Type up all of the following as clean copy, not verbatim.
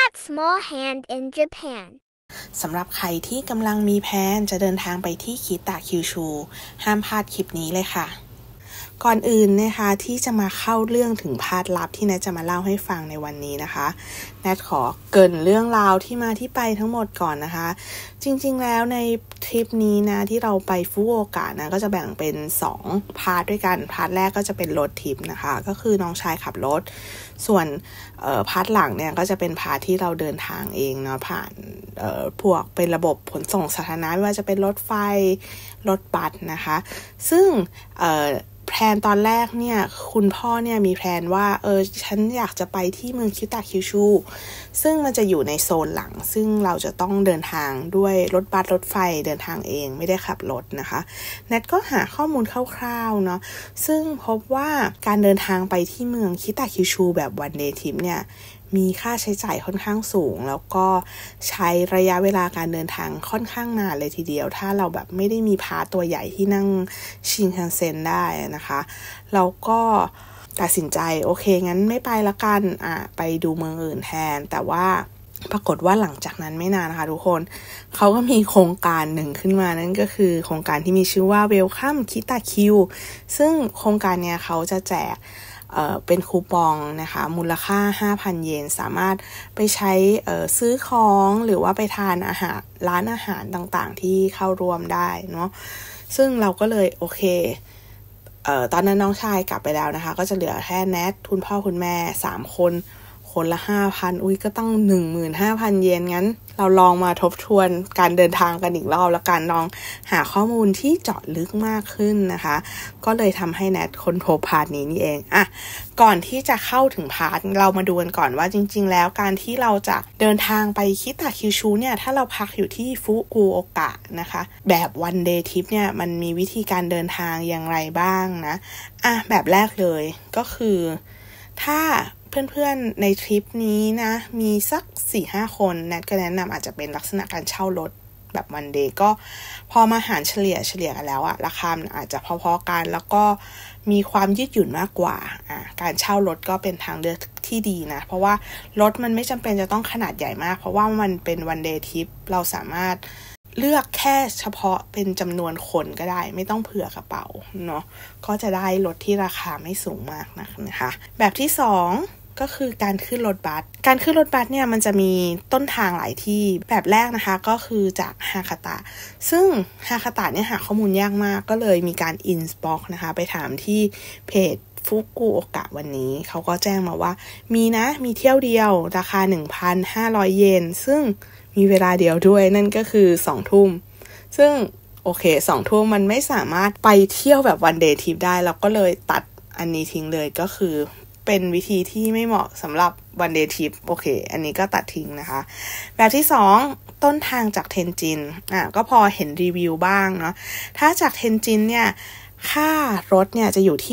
that small hand in Japan สำหรับใครที่กำลังมีแผนจะเดินทางไปที่คิตะคิวชูห้ามพลาดคลิปนี้เลยค่ะก่อนอื่นนะคะที่จะมาเข้าเรื่องถึงพาร์ทลับที่แนทจะมาเล่าให้ฟังในวันนี้นะคะแนทขอเกริ่นเรื่องราวที่มาที่ไปทั้งหมดก่อนนะคะจริงๆแล้วในทริปนี้นะที่เราไปฟุกุโอกะนะก็จะแบ่งเป็น2พาร์ทด้วยกันพาร์ทแรกก็จะเป็นรถทริปนะคะก็คือน้องชายขับรถส่วนพาร์ทหลังเนี่ยก็จะเป็นพาร์ทที่เราเดินทางเองเนาะผ่านพวกเป็นระบบขนส่งสาธารณะไม่ว่าจะเป็นรถไฟรถบัสนะคะซึ่งแพลนตอนแรกเนี่ยคุณพ่อเนี่ยมีแพลนว่าฉันอยากจะไปที่เมืองคิตะคิวชูซึ่งมันจะอยู่ในโซนหลังซึ่งเราจะต้องเดินทางด้วยรถบัสรถไฟเดินทางเองไม่ได้ขับรถนะคะแนทก็หาข้อมูลคร่าวๆเนาะซึ่งพบว่าการเดินทางไปที่เมืองคิตะคิวชูแบบวันเดย์ทริปเนี่ยมีค่าใช้จ่ายค่อนข้างสูงแล้วก็ใช้ระยะเวลาการเดินทางค่อนข้างนานเลยทีเดียวถ้าเราแบบไม่ได้มีพาตัวใหญ่ที่นั่งชินคันเซ็นได้นะคะเราก็ตัดสินใจโอเคงั้นไม่ไปละกันไปดูเมืองอื่นแทนแต่ว่าปรากฏว่าหลังจากนั้นไม่นานนะคะทุกคนเขาก็มีโครงการหนึ่งขึ้นมานั่นก็คือโครงการที่มีชื่อว่า Welcome Kita Q ซึ่งโครงการเนี้ยเขาจะแจกเป็นคูปองนะคะมูลค่า 5,000 เยนสามารถไปใช้ซื้อของหรือว่าไปทานอาหารร้านอาหารต่างๆที่เข้าร่วมได้เนาะซึ่งเราก็เลยโอเคตอนนั้นน้องชายกลับไปแล้วนะคะก็จะเหลือแค่แนทคุณพ่อคุณแม่3คนละ 5,000 อุ้ยก็ต้อง 15,000 เยนงั้นเราลองมาทบทวนการเดินทางกันอีกรอบแล้วกันลองหาข้อมูลที่เจาะลึกมากขึ้นนะคะก็เลยทำให้แนทค้นพบพาร์ทนี้นี่เองก่อนที่จะเข้าถึงพาร์ทเรามาดูกันก่อนว่าจริงๆแล้วการที่เราจะเดินทางไปคิตะคิวชูเนี่ยถ้าเราพักอยู่ที่ฟุกุโอกะนะคะแบบวันเดย์ทริปเนี่ยมันมีวิธีการเดินทางอย่างไรบ้างนะแบบแรกเลยก็คือถ้าเพื่อนๆในทริปนี้นะมีสัก 4-5 คนแนทก็แนะนำอาจจะเป็นลักษณะการเช่ารถแบบวันเดย์ก็พอมาหารเฉลี่ยกันแล้วราคาอาจจะพอๆกันแล้วก็มีความยืดหยุ่นมากกว่าการเช่ารถก็เป็นทางเลือกที่ดีนะเพราะว่ารถมันไม่จำเป็นจะต้องขนาดใหญ่มากเพราะว่ามันเป็นวันเดย์ทริปเราสามารถเลือกแค่เฉพาะเป็นจำนวนคนก็ได้ไม่ต้องเผื่อกระเป๋าเนาะก็จะได้รถที่ราคาไม่สูงมากนะคะแบบที่2ก็คือการขึ้นรถบัสเนี่ยมันจะมีต้นทางหลายที่แบบแรกนะคะก็คือจากฮาคาตะซึ่งฮาคาตะเนี่ยหาข้อมูลยากมากก็เลยมีการอินบ็อกซ์นะคะไปถามที่เพจฟุกุโอกะวันนี้เขาก็แจ้งมาว่ามีเที่ยวเดียวราคา 1,500 เยนซึ่งมีเวลาเดียวด้วยนั่นก็คือ 2 ทุ่มซึ่งโอเค 2 ทุ่มมันไม่สามารถไปเที่ยวแบบวันเดย์ทริปได้เราก็เลยตัดอันนี้ทิ้งเลยก็คือเป็นวิธีที่ไม่เหมาะสำหรับวันเดย์ทริปโอเคอันนี้ก็ตัดทิ้งนะคะแบบที่2ต้นทางจากเทนจินก็พอเห็นรีวิวบ้างเนาะถ้าจากเทนจินเนี่ยค่ารถเนี่ยจะอยู่ที่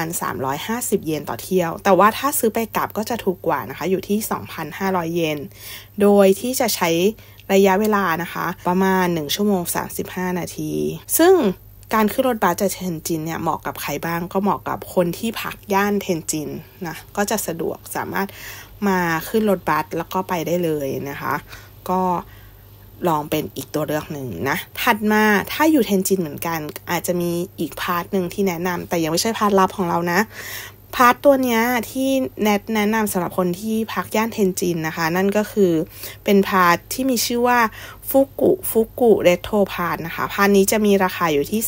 1,350 เยนต่อเที่ยวแต่ว่าถ้าซื้อไปกลับก็จะถูกกว่านะคะอยู่ที่ 2,500 เยนโดยที่จะใช้ระยะเวลานะคะประมาณ1ชั่วโมง35นาทีซึ่งการขึ้นรถบัสจากเทนจินเนี่ยเหมาะกับใครบ้างก็เหมาะกับคนที่พักย่านเทนจินนะก็จะสะดวกสามารถมาขึ้นรถบัสแล้วก็ไปได้เลยนะคะก็ลองเป็นอีกตัวเลือกหนึ่งนะถัดมาถ้าอยู่เทนจินเหมือนกันอาจจะมีอีกพาร์ทนึงที่แนะนำแต่ยังไม่ใช่พาร์ทลับของเรานะพาร์ทตัวเนี้ยที่แนะนำสำหรับคนที่พักย่านเทนจินนะคะนั่นก็คือเป็นพาร์ทที่มีชื่อว่าฟุกุเรโทรพาร์ทนะคะพาร์ทนี้จะมีราคาอยู่ที่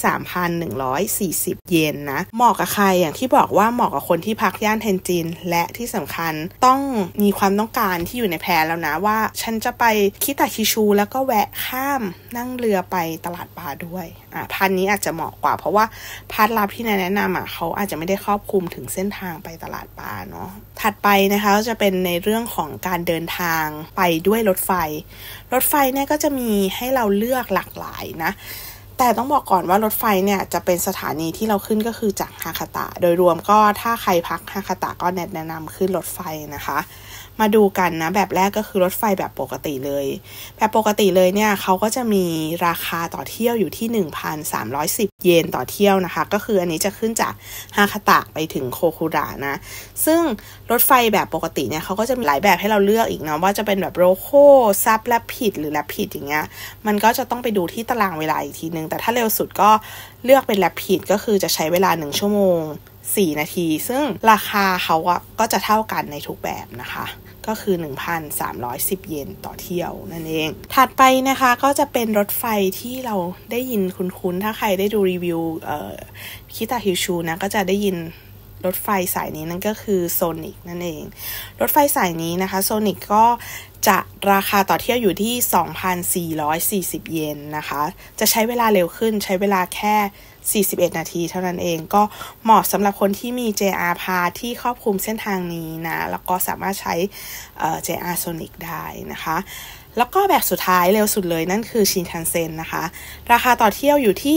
3,140 เยนนะเหมาะกับใครอย่างที่บอกว่าเหมาะกับคนที่พักย่านเทนจินและที่สำคัญต้องมีความต้องการที่อยู่ในแผนแล้วนะว่าฉันจะไปคิตะคิชูแล้วก็แวะข้ามนั่งเรือไปตลาดปลาด้วยพาร์ทนี้อาจจะเหมาะกว่าเพราะว่าพาร์ทลับที่แนะนำเขาอาจจะไม่ได้ครอบคลุมถึงเส้นทางไปตลาดปลาเนาะถัดไปนะคะจะเป็นในเรื่องของการเดินทางไปด้วยรถไฟเนี่ยก็จะมีให้เราเลือกหลากหลายนะแต่ต้องบอกก่อนว่ารถไฟเนี่ยจะเป็นสถานีที่เราขึ้นก็คือจากฮาคาตะโดยรวมก็ถ้าใครพักฮาคาตะก็แนะนำขึ้นรถไฟนะคะมาดูกันนะแบบแรกก็คือรถไฟแบบปกติเลยแบบปกติเลยเนี่ยเขาก็จะมีราคาต่อเที่ยวอยู่ที่ 1,310 เยนต่อเที่ยวนะคะก็คืออันนี้จะขึ้นจากฮาคาตะไปถึงโคคุระนะซึ่งรถไฟแบบปกติเนี่ยเขาก็จะมีหลายแบบให้เราเลือกอีกเนาะว่าจะเป็นแบบโรโคซับแรปปิดหรือแรปปิดอย่างเงี้ยมันก็จะต้องไปดูที่ตารางเวลาอีกทีนึงแต่ถ้าเร็วสุดก็เลือกเป็นแรปปิดก็คือจะใช้เวลา1ชั่วโมง4 นาทีซึ่งราคาเขาก็จะเท่ากันในทุกแบบนะคะก็คือ 1,310 เยนต่อเที่ยวนั่นเองถัดไปนะคะก็จะเป็นรถไฟที่เราได้ยินคุ้นๆถ้าใครได้ดูรีวิวคิตาฮิวชูนะก็จะได้ยินรถไฟสายนี้นั่นก็คือโซนิกนั่นเองรถไฟสายนี้นะคะโซนิกก็จะราคาต่อเที่ยวอยู่ที่ 2,440 เยนนะคะจะใช้เวลาเร็วขึ้นใช้เวลาแค่41 นาทีเท่านั้นเองก็เหมาะสำหรับคนที่มี JR Pass ที่ครอบคลุมเส้นทางนี้นะแล้วก็สามารถใช้ JR Sonic ได้นะคะแล้วก็แบบสุดท้ายเร็วสุดเลยนั่นคือชินคันเซ็นนะคะราคาต่อเที่ยวอยู่ที่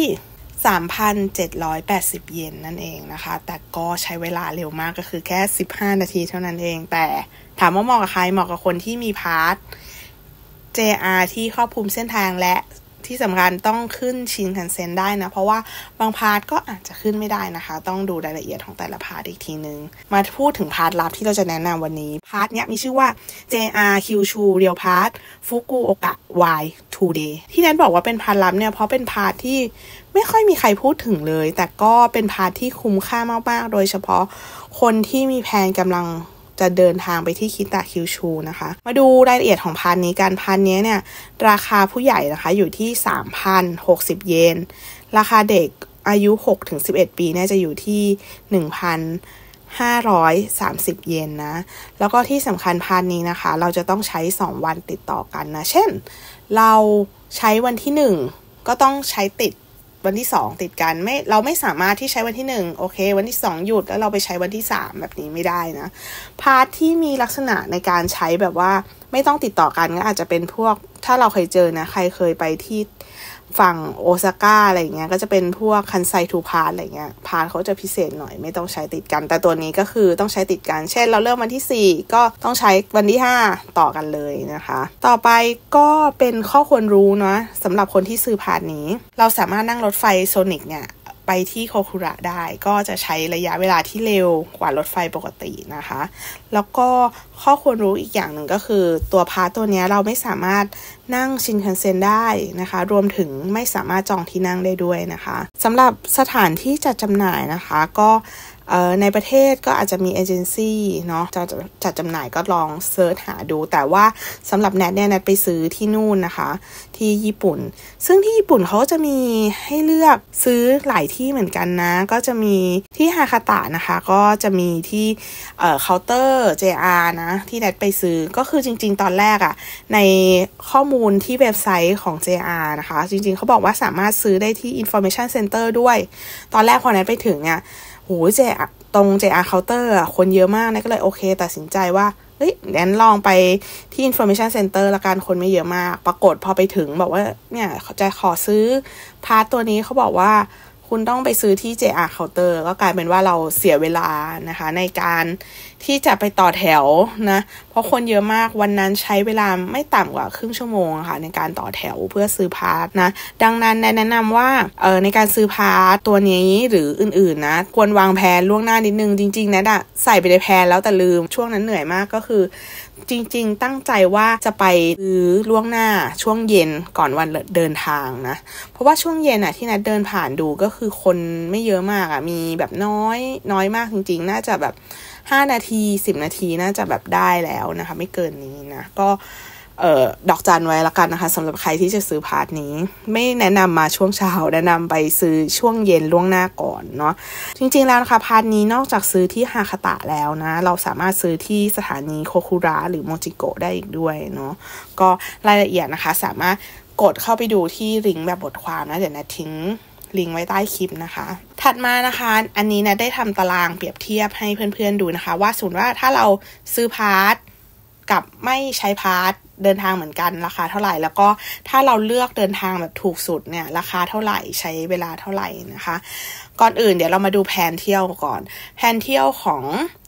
3,780 เยนนั่นเองนะคะแต่ก็ใช้เวลาเร็วมากก็คือแค่15 นาทีเท่านั้นเองแต่ถามว่าเหมาะกับใครเหมาะกับคนที่มีพาส JR ที่ครอบคลุมเส้นทางและที่สำคัญต้องขึ้นชินคันเซ็นได้นะเพราะว่าบางพาร์ทก็อาจจะขึ้นไม่ได้นะคะต้องดูรายละเอียดของแต่ละพาร์ทอีกทีนึงมาพูดถึงพาร์ทลับที่เราจะแนะนำวันนี้พาร์ทเนี้ยมีชื่อว่า JR Kyushu Rail Pass Fukuoka Y Today ที่แนทบอกว่าเป็นพาร์ทลับเนี่ยเพราะเป็นพาร์ทที่ไม่ค่อยมีใครพูดถึงเลยแต่ก็เป็นพาร์ทที่คุ้มค่ามากๆโดยเฉพาะคนที่มีแผนกำลังจะเดินทางไปที่คิตาคิวชูนะคะมาดูรายละเอียดของพาร์ทนี้กันพาร์ทนี้เนี่ยราคาผู้ใหญ่นะคะอยู่ที่ 3,060 เยนราคาเด็กอายุ 6-11 ปีเนี่ยจะอยู่ที่ 1,530 เยนนะแล้วก็ที่สำคัญพาร์ทนี้นะคะเราจะต้องใช้2วันติดต่อกันนะเช่นเราใช้วันที่1ก็ต้องใช้ติดวันที่2ติดกันเราไม่สามารถที่ใช้วันที่1โอเควันที่2หยุดแล้วเราไปใช้วันที่3แบบนี้ไม่ได้นะพาร์ทที่มีลักษณะในการใช้แบบว่าไม่ต้องติดต่อกันก็อาจจะเป็นพวกถ้าเราเคยเจอนะใครเคยไปที่ฝั่งโอซาก้าอะไรเงี้ยก็จะเป็นพวกคันไซทูพาร์ทอะไรเงี้ยพาร์ทเขาจะพิเศษหน่อยไม่ต้องใช้ติดกันแต่ตัวนี้ก็คือต้องใช้ติดกันเช่นเราเริ่มวันที่4ก็ต้องใช้วันที่5ต่อกันเลยนะคะต่อไปก็เป็นข้อควรรู้เนาะสำหรับคนที่ซื้อพาร์ทนี้เราสามารถนั่งรถไฟโซนิกเนี่ยไปที่โคคุระได้ก็จะใช้ระยะเวลาที่เร็วกว่ารถไฟปกตินะคะแล้วก็ข้อควรรู้อีกอย่างหนึ่งก็คือตัวพาร์ทตัวนี้เราไม่สามารถนั่งชินคันเซ็นได้นะคะรวมถึงไม่สามารถจองที่นั่งได้ด้วยนะคะสำหรับสถานที่จัดจำหน่ายนะคะก็ในประเทศก็อาจจะมีเอเจนซี่เนาะจัดจำหน่ายก็ลองเซิร์ชหาดูแต่ว่าสำหรับแนทเนี่ยแนทไปซื้อที่นู่นนะคะที่ญี่ปุ่นซึ่งที่ญี่ปุ่นเขาจะมีให้เลือกซื้อหลายที่เหมือนกันนะก็จะมีที่ฮาคาตะนะคะก็จะมีที่เคาน์เตอร์ JR นะที่แนทไปซื้อก็คือจริงๆตอนแรกอะในข้อมูลที่เว็บไซต์ของ JR นะคะจริงๆเขาบอกว่าสามารถซื้อได้ที่ Information Center ด้วยตอนแรกพอแนทไปถึงเนี่ยโหตรง JR Counter อ่ะคนเยอะมากนะก็เลยโอเคตัดสินใจว่างั้นลองไปที่ Information Center ละกันคนไม่เยอะมากปรากฏพอไปถึงบอกว่าเนี่ยจะขอซื้อพาร์ทตัวนี้เขาบอกว่าคุณต้องไปซื้อที่ JR Counter ก็กลายเป็นว่าเราเสียเวลานะคะในการที่จะไปต่อแถวนะเพราะคนเยอะมากวันนั้นใช้เวลาไม่ต่ำกว่าครึ่งชั่วโมงค่ะในการต่อแถวเพื่อซื้อพาร์ทนะดังนั้นแนะนำว่าในการซื้อพาร์ทตัวนี้หรืออื่นๆนะควรวางแผนล่วงหน้านิดนึงจริงๆนะใส่ไปในแผนแล้วแต่ลืมช่วงนั้นเหนื่อยมากก็คือจริงๆตั้งใจว่าจะไปซื้อล่วงหน้าช่วงเย็นก่อนวันเดินทางนะเพราะว่าช่วงเย็นอ่ะที่นัดเดินผ่านดูก็คือคนไม่เยอะมากอ่ะมีแบบน้อยมากจริงๆน่าจะแบบ5 นาที10 นาทีน่าจะแบบได้แล้วนะคะไม่เกินนี้นะก็ดอกจันไว้ละกันนะคะสำหรับใครที่จะซื้อพาร์ทนี้ไม่แนะนำมาช่วงเช้าแนะนำไปซื้อช่วงเย็นล่วงหน้าก่อนเนาะจริงๆแล้วนะคะพาร์ทนี้นอกจากซื้อที่ฮาคาตะแล้วนะเราสามารถซื้อที่สถานีโคคุระหรือโมจิโกะได้อีกด้วยเนาะก็รายละเอียดนะคะสามารถกดเข้าไปดูที่ลิงก์แบบบทความนะเดี๋ยวนะทิ้งลิงก์ไว้ใต้คลิปนะคะถัดมานะคะอันนี้นะได้ทำตารางเปรียบเทียบให้เพื่อนๆดูนะคะว่าสมมติว่าถ้าเราซื้อพาร์ทกับไม่ใช้พาร์ทเดินทางเหมือนกันราคาเท่าไหร่แล้วก็ถ้าเราเลือกเดินทางแบบถูกสุดเนี่ยราคาเท่าไหร่ใช้เวลาเท่าไหร่นะคะก่อนอื่นเดี๋ยวเรามาดูแผนเที่ยวก่อนแผนเที่ยวของ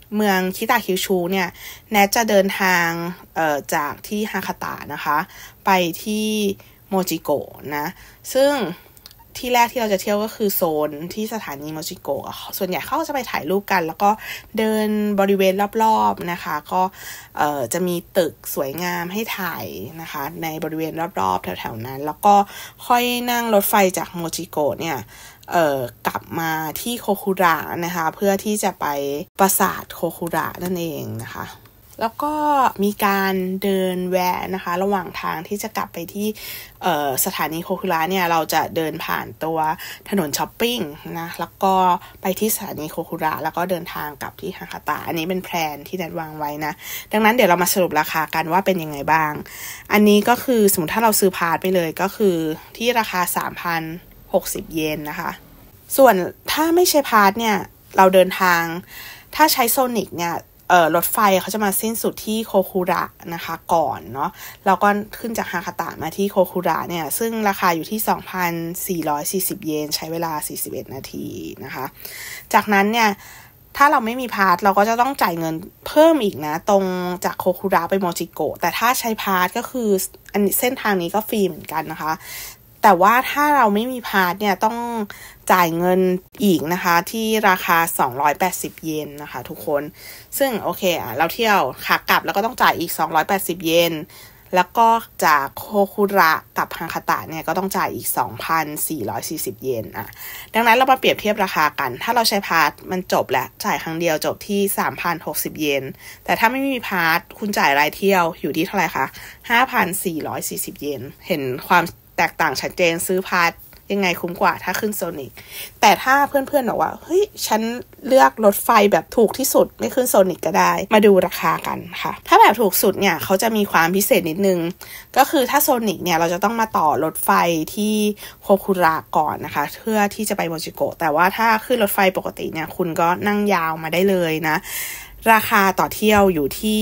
เมืองคิตาคิวชูเนี่ยแนทจะเดินทางจากที่ฮาคาตะนะคะไปที่โมจิโกะนะซึ่งที่แรกที่เราจะเที่ยวก็คือโซนที่สถานีโมจิโกะส่วนใหญ่เขาจะไปถ่ายรูปกันแล้วก็เดินบริเวณรอบๆนะคะก็จะมีตึกสวยงามให้ถ่ายนะคะในบริเวณรอบๆแถวๆนั้นแล้วก็ค่อยนั่งรถไฟจากโมจิโกะเนี่ยกลับมาที่โคคุระนะคะเพื่อที่จะไปปราสาทโคคุระนั่นเองนะคะแล้วก็มีการเดินแวะนะคะระหว่างทางที่จะกลับไปที่สถานีโคคุระเนี่ยเราจะเดินผ่านตัวถนนช้อปปิ้งนะแล้วก็ไปที่สถานีโคคุระแล้วก็เดินทางกลับที่ฮาคาตะอันนี้เป็นแพลนที่นัดวางไว้นะดังนั้นเดี๋ยวเรามาสรุปราคากันว่าเป็นยังไงบ้างอันนี้ก็คือสมมติถ้าเราซื้อพาสไปเลยก็คือที่ราคา 3,060 เยนนะคะส่วนถ้าไม่ใช่พาสเนี่ยเราเดินทางถ้าใช้โซนิกเนี่ยรถไฟเขาจะมาสิ้นสุดที่โคคุระนะคะก่อนเนาะแล้วก็ขึ้นจากฮาคาตะมาที่โคคุระเนี่ยซึ่งราคาอยู่ที่ 2,440 เยนใช้เวลา41นาทีนะคะจากนั้นเนี่ยถ้าเราไม่มีพาสเราก็จะต้องจ่ายเงินเพิ่มอีกนะตรงจากโคคุระไปโมจิโกะแต่ถ้าใช้พาสก็คือเส้นทางนี้ก็ฟรีเหมือนกันนะคะแต่ว่าถ้าเราไม่มีพาสเนี่ยต้องจ่ายเงินอีกนะคะที่ราคา280เยนนะคะทุกคนซึ่งโอเคเราเที่ยวขากลับแล้วก็ต้องจ่ายอีก280เยนแล้วก็จากโคคุระกับฮาคาตะเนี่ยก็ต้องจ่ายอีก 2,440 เยนดังนั้นเรามาเปรียบเทียบราคากันถ้าเราใช้พาสมันจบแล้วจ่ายครั้งเดียวจบที่ 3,060 เยนแต่ถ้าไม่มีพาสคุณจ่ายรายเที่ยวอยู่ที่เท่าไหร่คะ 5,440 เยนเห็นความแตกต่างชัดเจนซื้อพาสยังไงคุ้มกว่าถ้าขึ้นโซนิกแต่ถ้าเพื่อนๆบอกว่าเฮ้ยฉันเลือกรถไฟแบบถูกที่สุดไม่ขึ้นโซนิกก็ได้มาดูราคากันค่ะถ้าแบบถูกสุดเนี่ยเขาจะมีความพิเศษนิดนึงก็คือถ้าโซนิกเนี่ยเราจะต้องมาต่อรถไฟที่โคคุระก่อนนะคะเพื่อที่จะไปโมจิโกะแต่ว่าถ้าขึ้นรถไฟปกติเนี่ยคุณก็นั่งยาวมาได้เลยนะราคาต่อเที่ยวอยู่ที่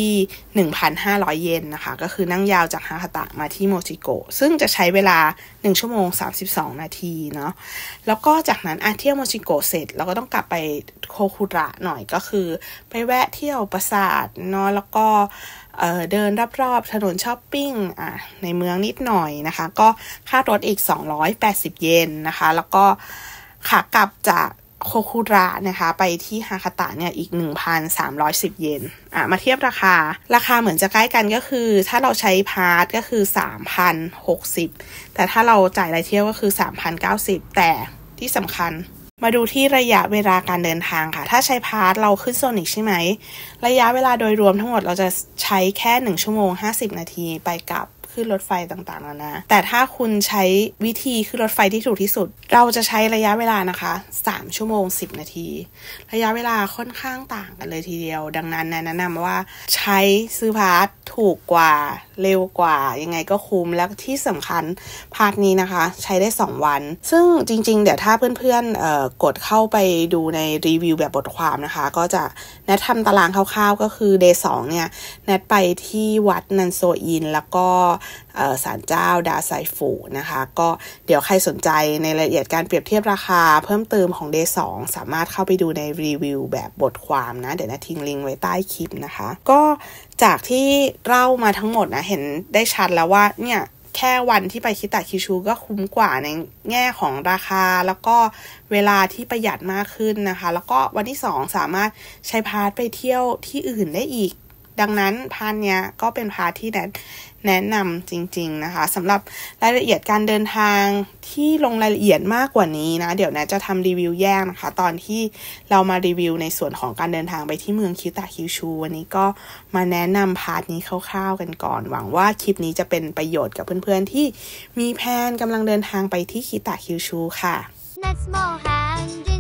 1,500 เยนนะคะก็คือนั่งยาวจากฮาคาตะมาที่โมจิโกะซึ่งจะใช้เวลา1ชั่วโมง32นาทีเนาะแล้วก็จากนั้นเที่ยวโมจิโกะเสร็จเราก็ต้องกลับไปโคคุระหน่อยก็คือไปแวะเที่ยวปราสาทเนาะแล้วก็เดินรอบๆถนนช้อปปิ้งในเมืองนิดหน่อยนะคะก็ค่ารถอีก280เยนนะคะแล้วก็ขากลับจากโคคุระนะคะไปที่ฮาคาตะเนี่ยอีก 1,310 เยนมาเทียบราคาเหมือนจะใกล้กันก็คือถ้าเราใช้พาสก็คือ 3,060 แต่ถ้าเราจ่ายรายเที่ยวก็คือ 3,090 แต่ที่สำคัญมาดูที่ระยะเวลาการเดินทางค่ะถ้าใช้พาสเราขึ้นโซนิกใช่ไหมระยะเวลาโดยรวมทั้งหมดเราจะใช้แค่1ชั่วโมง50นาทีไปกับขึ้นรถไฟต่างๆแล้วนะแต่ถ้าคุณใช้วิธีขึ้นรถไฟที่ถูกที่สุดเราจะใช้ระยะเวลานะคะ3ชั่วโมง10นาทีระยะเวลาค่อนข้างต่างกันเลยทีเดียวดังนั้นแนะนำว่าใช้ซื้อพาสถูกกว่าเร็วกว่ายังไงก็คุ้มแล้วที่สำคัญพาสนี้นะคะใช้ได้2วันซึ่งจริงๆเดี๋ยวถ้าเพื่อนๆกดเข้าไปดูในรีวิวแบบบทความนะคะก็จะแนททำตารางคร่าวๆก็คือ Day 2เนี่ยแนทไปที่วัดนันโซอินแล้วก็ศาลเจ้าดาไซฟูนะคะก็เดี๋ยวใครสนใจในรายละเอียดการเปรียบเทียบราคาเพิ่มเติมของ Day 2สามารถเข้าไปดูในรีวิวแบบบทความนะเดี๋ยวนะทิ้งลิงก์ไว้ใต้คลิปนะคะก็จากที่เล่ามาทั้งหมดนะเห็นได้ชัดแล้วว่าเนี่ยแค่วันที่ไปคิตาคิชูก็คุ้มกว่าในแง่ของราคาแล้วก็เวลาที่ประหยัดมากขึ้นนะคะแล้วก็วันที่2สามารถใช้พาสไปเที่ยวที่อื่นได้อีกดังนั้นพาสเนี้ยก็เป็นพาสที่แนะนำจริงๆนะคะสำหรับรายละเอียดการเดินทางที่ลงรายละเอียดมากกว่านี้นะเดี๋ยวนะจะทำรีวิวแยกนะคะตอนที่เรามารีวิวในส่วนของการเดินทางไปที่เมืองคิตาคิวชูวันนี้ก็มาแนะนำพาสนี้คร่าวๆกันก่อนหวังว่าคลิปนี้จะเป็นประโยชน์กับเพื่อนๆที่มีแผนกำลังเดินทางไปที่คิตาคิวชูค่ะ